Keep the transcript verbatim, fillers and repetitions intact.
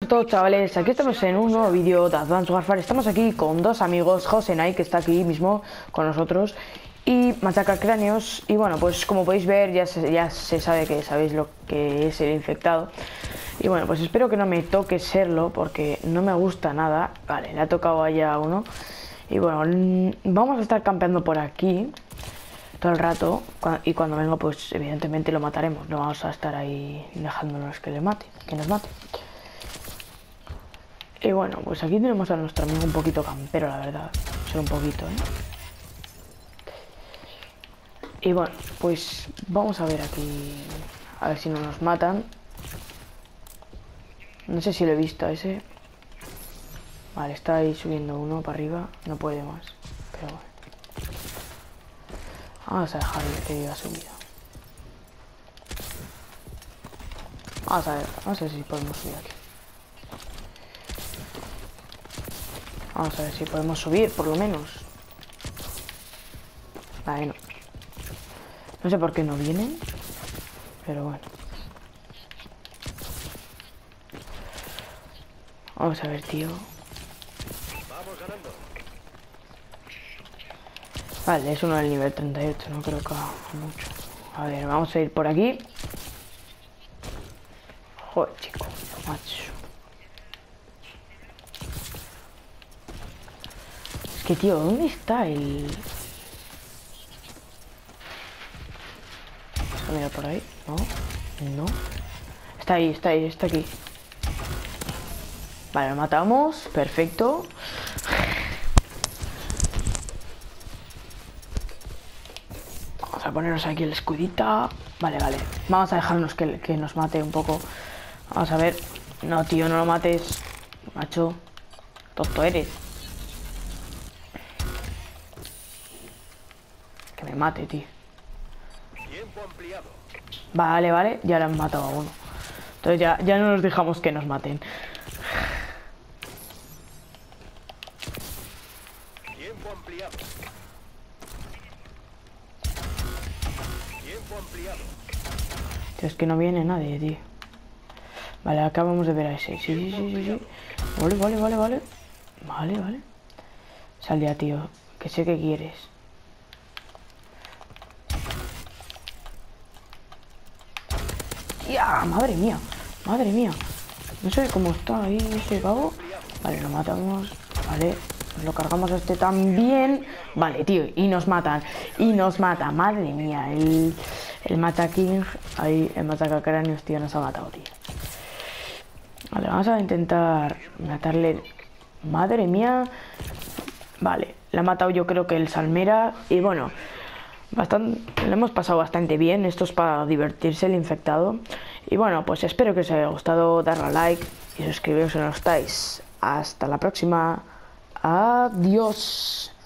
Todos chavales, aquí estamos en un nuevo vídeo de Advanced Warfare. Estamos aquí con dos amigos, José Nai, que está aquí mismo con nosotros, y Machacacráneos. Y bueno, pues como podéis ver, ya se, ya se sabe que sabéis lo que es el infectado. Y bueno, pues espero que no me toque serlo, porque no me gusta nada. Vale, le ha tocado allá a uno. Y bueno, vamos a estar campeando por aquí todo el rato, y cuando venga pues evidentemente lo mataremos. No vamos a estar ahí dejándonos que le mate, que nos mate. Y bueno, pues aquí tenemos a nuestro amigo un poquito campero, la verdad. Solo un poquito, ¿eh? Y bueno, pues vamos a ver aquí, a ver si no nos matan. No sé si lo he visto a ese. Vale, está ahí subiendo uno para arriba. No puede más, pero bueno. Vamos a dejar que ha subido. Vamos a ver, vamos a ver si podemos subir aquí. Vamos a ver si podemos subir, por lo menos. Vale, no. No sé por qué no vienen, pero bueno. Vamos a ver, tío. Vale, es uno del nivel treinta y ocho, no creo que haga mucho. A ver, vamos a ir por aquí. Joder, chico, macho. Es que, tío, ¿dónde está el...? Vamos a mirar por ahí. No, no. Está ahí, está ahí, está aquí. Vale, lo matamos. Perfecto. Vamos a ponernos aquí el escudita. Vale, vale. Vamos a dejarnos que, que nos mate un poco. Vamos a ver. No, tío, no lo mates. Macho. Tonto eres. Que me mate, tío. Vale, vale. Ya le han matado a uno. Entonces ya, ya no nos dejamos que nos maten. Tiempo ampliado. Tiempo ampliado. Tío, es que no viene nadie, tío. Vale, acabamos de ver a ese. Sí, sí, sí, sí, sí. Vale, vale, vale, vale. Vale, vale. Sal ya, tío. Que sé que quieres. ¡Ya! ¡Madre mía! ¡Madre mía! No sé cómo está ahí ese pavo. Vale, lo matamos. Vale. Nos lo cargamos a este también. Vale, tío. Y nos matan. Y nos mata. Madre mía. El, el Machaking. Ahí, el Machacacráneos, tío, nos ha matado, tío. Vale, vamos a intentar matarle. Madre mía. Vale, le ha matado yo creo que el Salmera. Y bueno, bastante, lo hemos pasado bastante bien. Esto es para divertirse el infectado. Y bueno, pues espero que os haya gustado. Darle a like y suscribiros si no estáis. Hasta la próxima. Adiós.